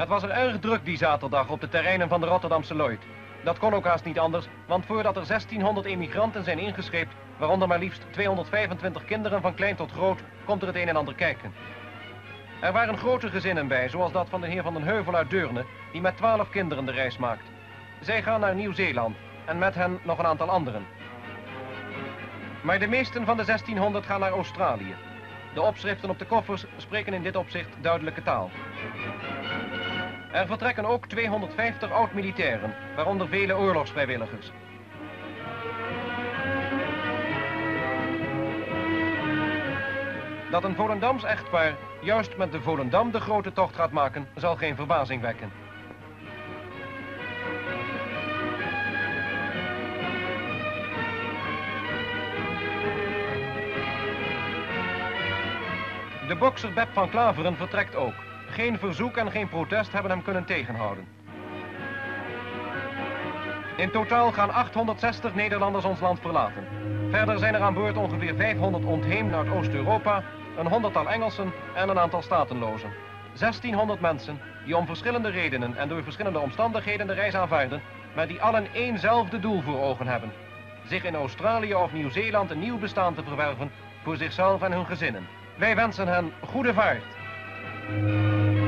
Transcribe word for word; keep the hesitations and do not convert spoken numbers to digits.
Het was er erg druk die zaterdag op de terreinen van de Rotterdamse Lloyd. Dat kon ook haast niet anders, want voordat er zestienhonderd emigranten zijn ingescheept, waaronder maar liefst tweehonderdvijfentwintig kinderen van klein tot groot, komt er het een en ander kijken. Er waren grote gezinnen bij, zoals dat van de heer Van den Heuvel uit Deurne, die met twaalf kinderen de reis maakt. Zij gaan naar Nieuw-Zeeland en met hen nog een aantal anderen. Maar de meesten van de zestienhonderd gaan naar Australië. De opschriften op de koffers spreken in dit opzicht duidelijke taal. Er vertrekken ook tweehonderdvijftig oud-militairen, waaronder vele oorlogsvrijwilligers. Dat een Volendams echtpaar juist met de Volendam de grote tocht gaat maken, zal geen verbazing wekken. De bokser Bep van Klaveren vertrekt ook. Geen verzoek en geen protest hebben hem kunnen tegenhouden. In totaal gaan achthonderdzestig Nederlanders ons land verlaten. Verder zijn er aan boord ongeveer vijfhonderd ontheemden uit Oost-Europa, een honderdtal Engelsen en een aantal statenlozen. zestienhonderd mensen die om verschillende redenen en door verschillende omstandigheden de reis aanvaarden, maar die allen éénzelfde doel voor ogen hebben. Zich in Australië of Nieuw-Zeeland een nieuw bestaan te verwerven voor zichzelf en hun gezinnen. Wij wensen hen goede vaart.